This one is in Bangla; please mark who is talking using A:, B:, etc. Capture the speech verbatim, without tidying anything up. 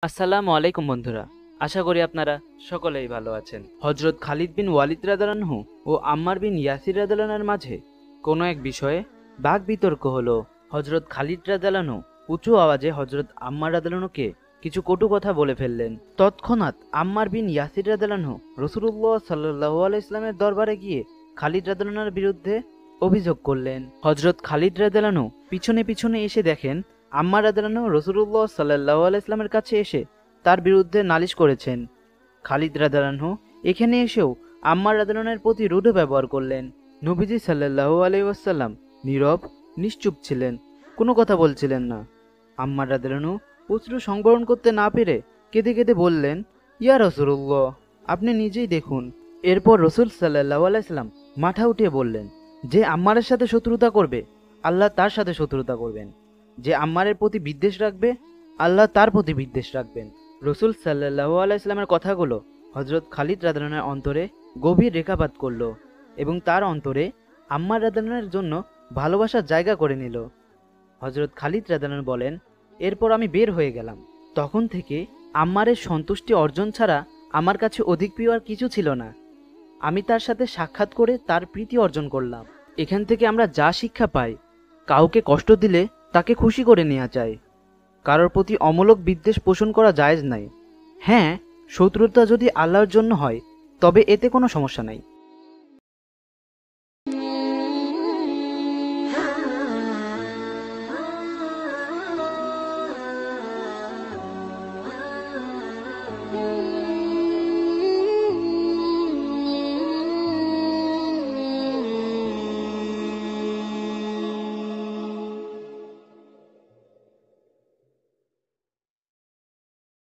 A: আসসালামু আলাইকুম বন্ধুরা। আশা করি আপনারা সকলেই ভালো আছেন। হজরত খালিদ বিন ওয়ালিদ রাদিয়াল্লাহু আনহু ও আম্মার বিন ইয়াসির রাদিয়াল্লাহু আনহুর মাঝে কোনো এক বিষয়ে বাক বিতর্ক হলো। হজরত খালিদ রাদিয়াল্লাহু আনহু উঁচু আওয়াজে হজরত আম্মার রাদিয়াল্লাহু আনহুকে কিছু কটু কথা বলে ফেললেন। তৎক্ষণাৎ আম্মার বিন ইয়াসির রাদিয়াল্লাহু আনহু রাসূলুল্লাহ সাল্লাল্লাহু আলাইহি ওয়াসাল্লামের দরবারে গিয়ে খালিদ রাদিয়াল্লাহু আনহুর বিরুদ্ধে অভিযোগ করলেন। হজরত খালিদ রাদিয়াল্লাহু আনহু পিছনে পিছনে এসে দেখেন আম্মার রাদিয়াল্লাহু আনহু রাসূলুল্লাহ সাল্লাল্লাহু আলাইহি ওয়াসাল্লামের কাছে এসে তার বিরুদ্ধে নালিশ করেছেন। খালিদ রাদিয়াল্লাহু আনহু এখানে এসেও আম্মার রাদিয়াল্লাহু আনহুর প্রতি রূঢ় ব্যবহার করলেন। নবীজি সাল্লাল্লাহু আলাইহি ওয়াসাল্লাম নীরব নিশ্চুপ ছিলেন, কোনো কথা বলছিলেন না। আম্মার রাদিয়াল্লাহু আনহু অশ্রু সংবরণ করতে না পেরে কেঁদে কেঁদে বললেন, ইয়া রাসূলুল্লাহ, আপনি নিজেই দেখুন। এরপর রসুল সাল্লাল্লাহু আলাইহি ওয়াসাল্লাম মাথা উঠিয়ে বললেন, যে আম্মারের সাথে শত্রুতা করবে আল্লাহ তার সাথে শত্রুতা করবেন, যে আম্মারের প্রতি বিদ্বেষ রাখবে আল্লাহ তার প্রতি বিদ্বেষ রাখবেন। রসুল সাল্লাল্লাহু আলাইহি ওয়াসাল্লামের কথাগুলো হজরত খালিদ রাদিয়াল্লাহু আনহুর অন্তরে গভীর রেখাপাত করলো এবং তার অন্তরে আম্মার রাদিয়াল্লাহু আনহুর জন্য ভালোবাসার জায়গা করে নিল। হজরত খালিদ রাদিয়াল্লাহু আনহু বলেন, এরপর আমি বের হয়ে গেলাম। তখন থেকে আম্মারের সন্তুষ্টি অর্জন ছাড়া আমার কাছে অধিক প্রিয় আর কিছু ছিল না। আমি তার সাথে সাক্ষাৎ করে তার প্রীতি অর্জন করলাম। এখান থেকে আমরা যা শিক্ষা পাই, কাউকে কষ্ট দিলে তাকে খুশি করে নেওয়া চাই, কারোর প্রতি অমূলক বিদ্বেষ পোষণ করা জায়েজ নাই। হ্যাঁ, শত্রুতা যদি আল্লাহর জন্য হয় তবে এতে কোনো সমস্যা নাই।